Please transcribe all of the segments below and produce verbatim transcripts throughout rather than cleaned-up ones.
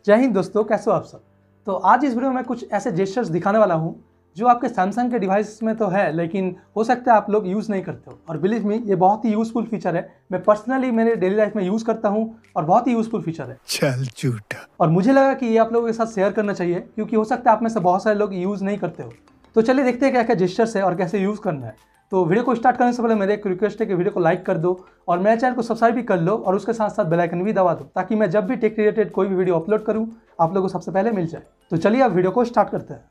जय हिंद दोस्तों, कैसे हो आप सब। तो आज इस वीडियो में मैं कुछ ऐसे जेस्चर्स दिखाने वाला हूं जो आपके सैमसंग के डिवाइस में तो है, लेकिन हो सकता है आप लोग यूज़ नहीं करते हो। और बिलीव मी, ये बहुत ही यूज़फुल फीचर है। मैं पर्सनली मेरे डेली लाइफ में यूज़ करता हूं और बहुत ही यूज़फुल फीचर है। चल झूठा। और मुझे लगा कि ये आप लोगों के साथ शेयर करना चाहिए, क्योंकि हो सकता है आप में से बहुत सारे लोग यूज़ नहीं करते हो। तो चलिए देखते हैं क्या क्या जेस्चर्स है और कैसे यूज़ करना है। तो वीडियो को स्टार्ट करने से पहले मेरे एक रिक्वेस्ट है कि वीडियो को लाइक कर दो और मेरे चैनल को सब्सक्राइब भी कर लो और उसके साथ साथ बेल आइकन भी दबा दो, ताकि मैं जब भी टेक रिलेटेड कोई भी वीडियो अपलोड करूं आप लोगों को सबसे पहले मिल जाए। तो चलिए अब वीडियो को स्टार्ट करते हैं।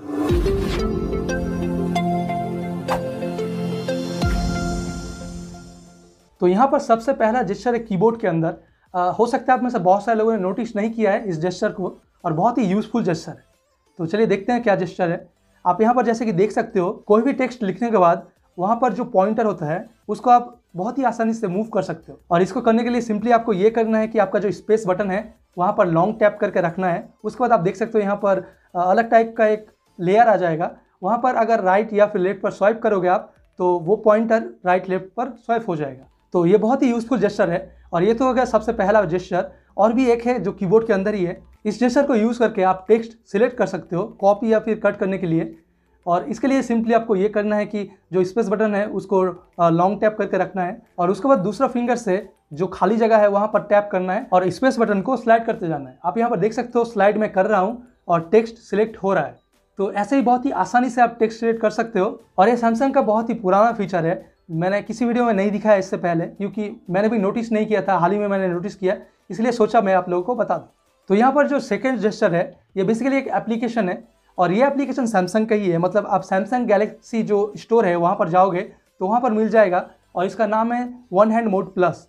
तो यहाँ पर सबसे पहला जेस्चर है कीबोर्ड के अंदर। आ, हो सकता है आप में से बहुत सारे लोगों ने नोटिस नहीं किया है इस जेस्चर को, और बहुत ही यूजफुल जेस्चर है। तो चलिए देखते हैं क्या जेस्चर है। आप यहाँ पर जैसे कि देख सकते हो, कोई भी टेक्स्ट लिखने के बाद वहाँ पर जो पॉइंटर होता है उसको आप बहुत ही आसानी से मूव कर सकते हो। और इसको करने के लिए सिंपली आपको ये करना है कि आपका जो स्पेस बटन है वहाँ पर लॉन्ग टैप करके रखना है। उसके बाद आप देख सकते हो यहाँ पर अलग टाइप का एक लेयर आ जाएगा। वहाँ पर अगर राइट या फिर लेफ्ट पर स्वाइप करोगे आप तो वो पॉइंटर राइट लेफ्ट पर स्वाइप हो जाएगा। तो ये बहुत ही यूजफुल जेस्चर है। और ये तो हो गया सबसे पहला जेस्चर। और भी एक है जो कीबोर्ड के अंदर ही है। इस जेस्चर को यूज़ करके आप टेक्स्ट सिलेक्ट कर सकते हो कॉपी या फिर कट करने के लिए। और इसके लिए सिंपली आपको ये करना है कि जो स्पेस बटन है उसको लॉन्ग टैप करके रखना है और उसके बाद दूसरा फिंगर से जो खाली जगह है वहाँ पर टैप करना है और स्पेस बटन को स्लाइड करते जाना है। आप यहाँ पर देख सकते हो स्लाइड में कर रहा हूँ और टेक्स्ट सिलेक्ट हो रहा है। तो ऐसे ही बहुत ही आसानी से आप टेक्स्ट सिलेक्ट कर सकते हो। और ये सैमसंग का बहुत ही पुराना फीचर है। मैंने किसी वीडियो में नहीं दिखाया इससे पहले, क्योंकि मैंने भी नोटिस नहीं किया था, हाल ही में मैंने नोटिस किया, इसलिए सोचा मैं आप लोगों को बता दूं। तो यहाँ पर जो सेकंड जेस्चर है ये बेसिकली एक एप्लीकेशन है और ये एप्लीकेशन सैमसंग का ही है। मतलब आप सैमसंग गैलेक्सी जो स्टोर है वहाँ पर जाओगे तो वहाँ पर मिल जाएगा और इसका नाम है वन हैंड मोड प्लस।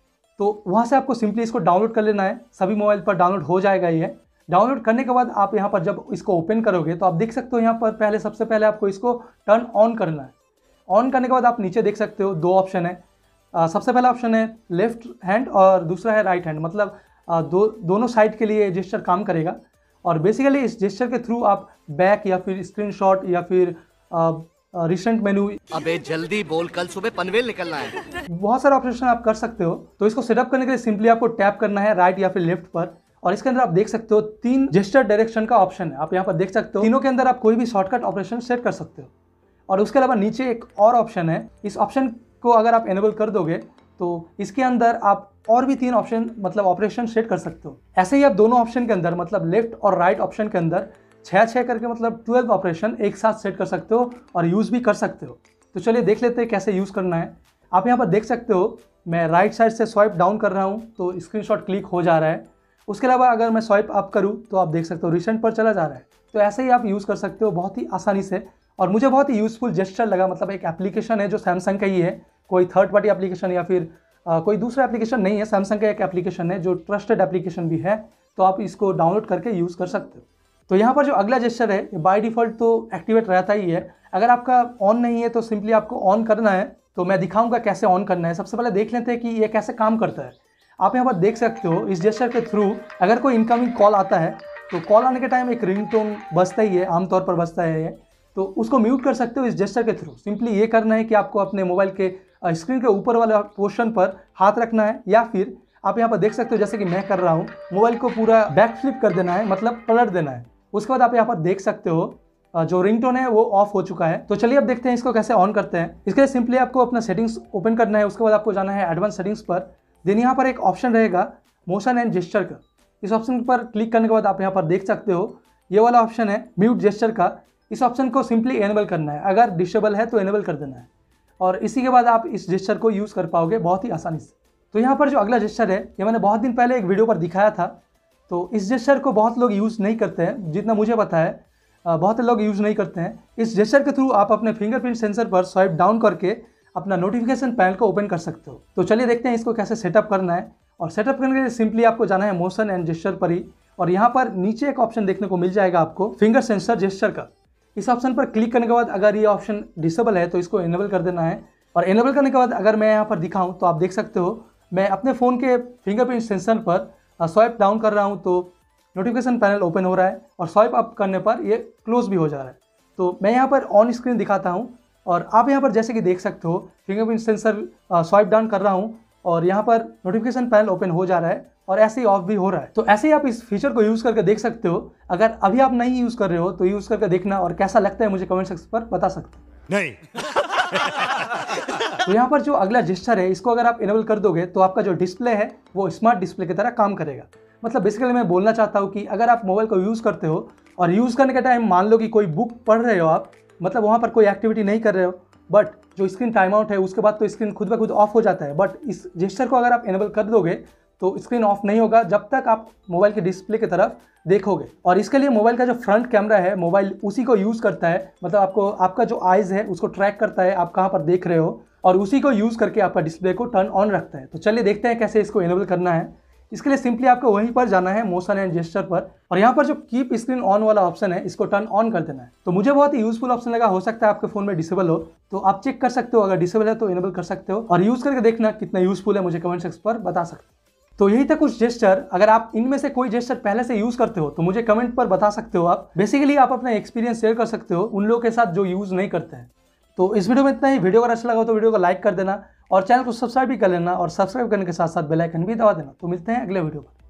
तो वहाँ से आपको सिंपली इसको डाउनलोड कर लेना है। सभी मोबाइल पर डाउनलोड हो जाएगा। ये डाउनलोड करने के बाद आप यहाँ पर जब इसको ओपन करोगे तो आप देख सकते हो यहाँ पर पहले सबसे पहले आपको इसको टर्न ऑन करना है। ऑन करने के बाद आप नीचे देख सकते हो दो ऑप्शन है। आ, सबसे पहला ऑप्शन है लेफ्ट हैंड और दूसरा है राइट हैंड। मतलब आ, दो दोनों साइड के लिए जेस्चर काम करेगा। और बेसिकली इस जेस्चर के थ्रू आप बैक या फिर स्क्रीनशॉट या फिर रिसेंट मेनू, अबे जल्दी बोल, कल सुबह पनवेल निकलना है, बहुत सारे ऑप्शन आप कर सकते हो। तो इसको सेटअप करने के लिए सिंपली आपको टैप करना है राइट या फिर लेफ्ट पर। और इसके अंदर आप देख सकते हो तीन जेस्चर डायरेक्शन का ऑप्शन है। आप यहाँ पर देख सकते हो तीनों के अंदर आप कोई भी शॉर्टकट ऑपरेशन सेट कर सकते हो। और उसके अलावा नीचे एक और ऑप्शन है। इस ऑप्शन को अगर आप एनेबल कर दोगे तो इसके अंदर आप और भी तीन ऑप्शन मतलब ऑपरेशन सेट कर सकते हो। ऐसे ही आप दोनों ऑप्शन के अंदर मतलब लेफ्ट और राइट ऑप्शन के अंदर छः छः करके मतलब ट्वेल्व ऑपरेशन एक साथ सेट कर सकते हो और यूज़ भी कर सकते हो। तो चलिए देख लेते हैं कैसे यूज़ करना है। आप यहाँ पर देख सकते हो मैं राइट साइड से स्वाइप डाउन कर रहा हूँ तो स्क्रीनशॉट क्लिक हो जा रहा है। उसके अलावा अगर मैं स्वाइप अप करूँ तो आप देख सकते हो रिसेंट पर चला जा रहा है। तो ऐसे ही आप यूज़ कर सकते हो बहुत ही आसानी से। और मुझे बहुत ही यूज़फुल जेस्चर लगा। मतलब एक एप्लीकेशन है जो सैमसंग का ही है, कोई थर्ड पार्टी एप्लीकेशन या फिर आ, कोई दूसरा एप्लीकेशन नहीं है। सैमसंग का एक एप्लीकेशन है जो ट्रस्टेड एप्लीकेशन भी है। तो आप इसको डाउनलोड करके यूज़ कर सकते हो। तो यहाँ पर जो अगला जेस्चर है ये बाय डिफ़ॉल्ट तो एक्टिवेट रहता ही है। अगर आपका ऑन नहीं है तो सिंपली आपको ऑन करना है। तो मैं दिखाऊंगा कैसे ऑन करना है। सबसे पहले देख लेते हैं कि ये कैसे काम करता है। आप यहाँ पर देख सकते हो इस जेस्चर के थ्रू अगर कोई इनकमिंग कॉल आता है तो कॉल आने के टाइम एक रिंगटोन बजता ही है, आमतौर पर बजता है ये। तो उसको म्यूट कर सकते हो इस जेस्चर के थ्रू। सिंपली ये करना है कि आपको अपने मोबाइल के स्क्रीन के ऊपर वाले पोर्शन पर हाथ रखना है, या फिर आप यहाँ पर देख सकते हो जैसे कि मैं कर रहा हूँ, मोबाइल को पूरा बैक फ्लिप कर देना है, मतलब पलट देना है। उसके बाद आप यहाँ पर देख सकते हो जो रिंगटोन है वो ऑफ हो चुका है। तो चलिए अब देखते हैं इसको कैसे ऑन करते हैं। इसके लिए सिंपली आपको अपना सेटिंग्स ओपन करना है। उसके बाद आपको जाना है एडवांस सेटिंग्स पर। देन यहाँ पर एक ऑप्शन रहेगा मोशन एंड जेस्चर का। इस ऑप्शन पर क्लिक करने के बाद आप यहाँ पर देख सकते हो ये वाला ऑप्शन है म्यूट जेस्चर का। इस ऑप्शन को सिंपली एनेबल करना है, अगर डिसेबल है तो एनेबल कर देना है। और इसी के बाद आप इस जेस्चर को यूज़ कर पाओगे बहुत ही आसानी से। तो यहाँ पर जो अगला जेस्चर है ये मैंने बहुत दिन पहले एक वीडियो पर दिखाया था। तो इस जेस्चर को बहुत लोग यूज़ नहीं करते हैं, जितना मुझे पता है बहुत लोग यूज़ नहीं करते हैं। इस जेस्चर के थ्रू आप अपने फिंगरप्रिंट सेंसर पर स्वाइप डाउन करके अपना नोटिफिकेशन पैनल को ओपन कर सकते हो। तो चलिए देखते हैं इसको कैसे सेटअप करना है। और सेटअप करने के लिए सिंपली आपको जाना है मोशन एंड जेस्चर पर ही। और यहाँ पर नीचे एक ऑप्शन देखने को मिल जाएगा आपको फिंगर सेंसर जेस्चर का। इस ऑप्शन पर क्लिक करने के बाद अगर ये ऑप्शन डिसेबल है तो इसको इनेबल कर देना है। और इनेबल करने के बाद अगर मैं यहाँ पर दिखाऊँ तो आप देख सकते हो मैं अपने फ़ोन के फिंगरप्रिंट सेंसर पर स्वाइप डाउन कर रहा हूँ तो नोटिफिकेशन पैनल ओपन हो रहा है और स्वाइप अप करने पर ये क्लोज भी हो जा रहा है। तो मैं यहाँ पर ऑन स्क्रीन दिखाता हूँ और आप यहाँ पर जैसे कि देख सकते हो फिंगरप्रिंट सेंसर स्वाइप डाउन कर रहा हूँ और यहाँ पर नोटिफिकेशन पैनल ओपन हो जा रहा है और ऐसे ही ऑफ भी हो रहा है। तो ऐसे ही आप इस फीचर को यूज़ करके देख सकते हो। अगर अभी आप नहीं यूज़ कर रहे हो तो यूज़ करके देखना और कैसा लगता है मुझे कमेंट सेक्शन पर बता सकते हो। नहीं। तो यहाँ पर जो अगला जेस्चर है इसको अगर आप इनेबल कर दोगे तो आपका जो डिस्प्ले है वो स्मार्ट डिस्प्ले की तरह काम करेगा। मतलब बेसिकली मैं बोलना चाहता हूँ कि अगर आप मोबाइल को यूज़ करते हो और यूज़ करने के टाइम मान लो कि कोई बुक पढ़ रहे हो आप, मतलब वहाँ पर कोई एक्टिविटी नहीं कर रहे हो, बट जो स्क्रीन टाइम आउट है उसके बाद तो स्क्रीन खुद ब खुद ऑफ हो जाता है। बट इस जेस्चर को अगर आप इनेबल कर दोगे तो स्क्रीन ऑफ नहीं होगा जब तक आप मोबाइल के डिस्प्ले की तरफ देखोगे। और इसके लिए मोबाइल का जो फ्रंट कैमरा है मोबाइल उसी को यूज़ करता है, मतलब आपको आपका जो आइज़ है उसको ट्रैक करता है आप कहाँ पर देख रहे हो और उसी को यूज़ करके आपका डिस्प्ले को टर्न ऑन रखता है। तो चलिए देखते हैं कैसे इसको इनेबल करना है। इसके लिए सिंपली आपको वहीं पर जाना है मोशन एंड जेस्चर पर और यहाँ पर जो कीप स्क्रीन ऑन वाला ऑप्शन है इसको टर्न ऑन कर देना है। तो मुझे बहुत ही यूजफुल ऑप्शन लगा, हो सकता है आपके फोन में डिसेबल हो तो आप चेक कर सकते हो, अगर डिसेबल है तो इनेबल कर सकते हो और यूज करके देखना कितना यूजफुल है मुझे कमेंट सेक्शन पर बता सकते हो। तो यही था कुछ जेस्चर। अगर आप इनमें से कोई जेस्चर पहले से यूज करते हो तो मुझे कमेंट पर बता सकते हो। आप बेसिकली आप अपना एक्सपीरियंस शेयर कर सकते हो उन लोगों के साथ जो यूज नहीं करते हैं। तो इस वीडियो में इतना ही। वीडियो अगर अच्छा लगा हो तो वीडियो को लाइक कर देना और चैनल को सब्सक्राइब भी कर लेना और सब्सक्राइब करने के साथ साथ बेल आइकन भी दबा देना। तो मिलते हैं अगले वीडियो पर।